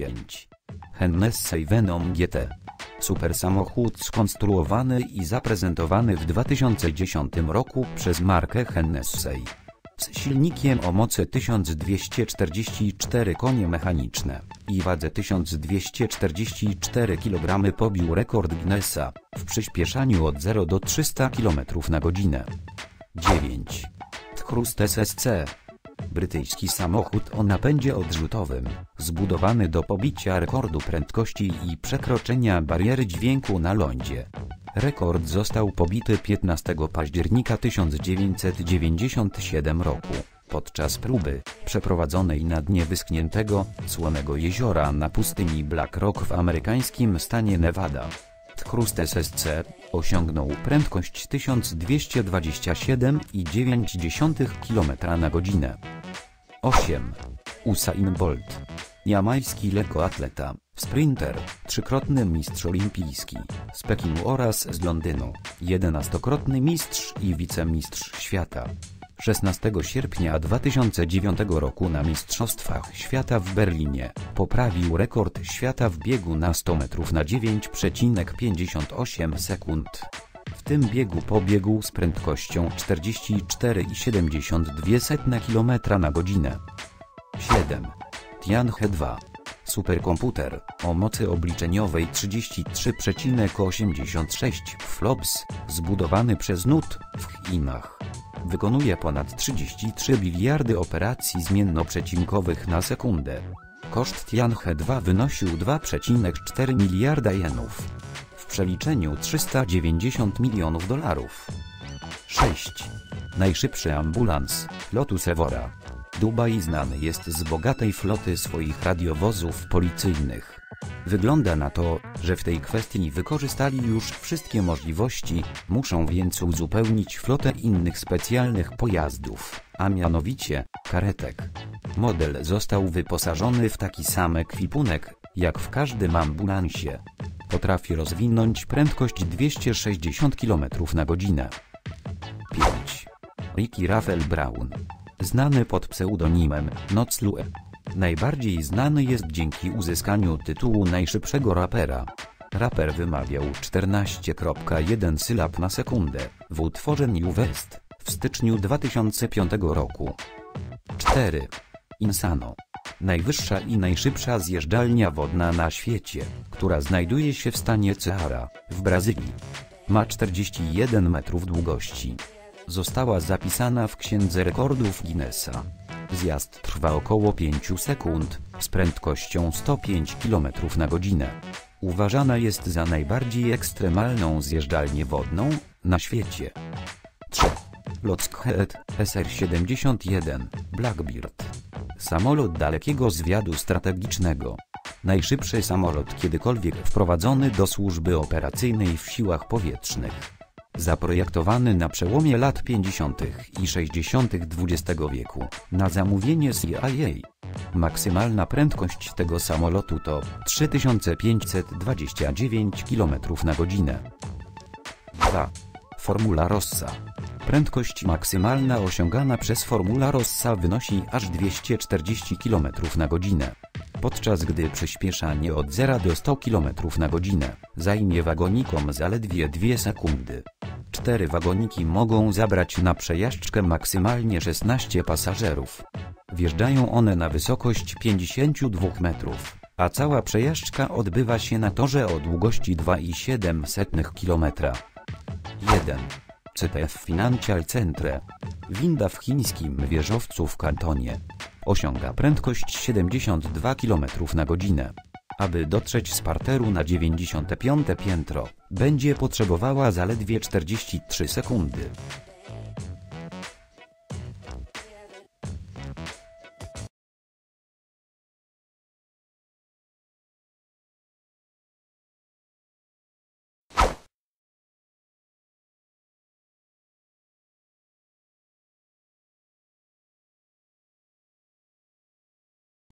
10. Hennessy Venom GT. Super samochód skonstruowany i zaprezentowany w 2010 roku przez markę Hennessy. Z silnikiem o mocy 1244 konie mechaniczne i wadze 1244 kg pobił rekord Guinnessa w przyspieszaniu od 0 do 300 km na godzinę. 9. Thrust SSC. Brytyjski samochód o napędzie odrzutowym, zbudowany do pobicia rekordu prędkości i przekroczenia bariery dźwięku na lądzie. Rekord został pobity 15 października 1997 roku, podczas próby, przeprowadzonej na dnie wyschniętego, słonego jeziora na pustyni Black Rock w amerykańskim stanie Nevada. Thrust SSC osiągnął prędkość 1227,9 km na godzinę. 8. Usain Bolt. Jamajski lekkoatleta, sprinter, trzykrotny mistrz olimpijski z Pekinu oraz z Londynu, 11-krotny mistrz i wicemistrz świata. 16 sierpnia 2009 roku na Mistrzostwach Świata w Berlinie poprawił rekord świata w biegu na 100 metrów na 9,58 sekund. W tym biegu pobiegł z prędkością 44,72 km na godzinę. 7. Tianhe 2. Superkomputer o mocy obliczeniowej 33,86 flops, zbudowany przez NUT w Chinach. Wykonuje ponad 33 biliardy operacji zmiennoprzecinkowych na sekundę. Koszt Tianhe 2 wynosił 2,4 miliarda jenów. W przeliczeniu 390 milionów dolarów. 6. Najszybszy ambulans, Lotus Evora. Dubaj znany jest z bogatej floty swoich radiowozów policyjnych. Wygląda na to, że w tej kwestii wykorzystali już wszystkie możliwości, muszą więc uzupełnić flotę innych specjalnych pojazdów, a mianowicie karetek. Model został wyposażony w taki sam ekwipunek, jak w każdym ambulansie. Potrafi rozwinąć prędkość 260 km na godzinę. 5. Ricky Raphael Brown. Znany pod pseudonimem Noclue. Najbardziej znany jest dzięki uzyskaniu tytułu najszybszego rapera. Raper wymawiał 14,1 sylab na sekundę w utworze New West w styczniu 2005 roku. 4. Insano. Najwyższa i najszybsza zjeżdżalnia wodna na świecie, która znajduje się w stanie Ceará, w Brazylii. Ma 41 metrów długości. Została zapisana w Księdze Rekordów Guinnessa. Zjazd trwa około 5 sekund, z prędkością 105 km na godzinę. Uważana jest za najbardziej ekstremalną zjeżdżalnię wodną na świecie. 3. Lockheed SR-71 Blackbird. Samolot dalekiego zwiadu strategicznego. Najszybszy samolot kiedykolwiek wprowadzony do służby operacyjnej w siłach powietrznych. Zaprojektowany na przełomie lat 50. i 60. XX wieku, na zamówienie CIA. Maksymalna prędkość tego samolotu to 3529 km na godzinę. 2. Formula Rossa. Prędkość maksymalna osiągana przez Formula Rossa wynosi aż 240 km na godzinę. Podczas gdy przyspieszanie od 0 do 100 km na godzinę zajmie wagonikom zaledwie 2 sekundy. 4 wagoniki mogą zabrać na przejażdżkę maksymalnie 16 pasażerów. Wjeżdżają one na wysokość 52 metrów, a cała przejażdżka odbywa się na torze o długości 2,7 km. 1. CTF Financial Centre. Winda w chińskim wieżowcu w Kantonie osiąga prędkość 72 km na godzinę. Aby dotrzeć z parteru na 95. piętro, będzie potrzebowała zaledwie 43 sekundy.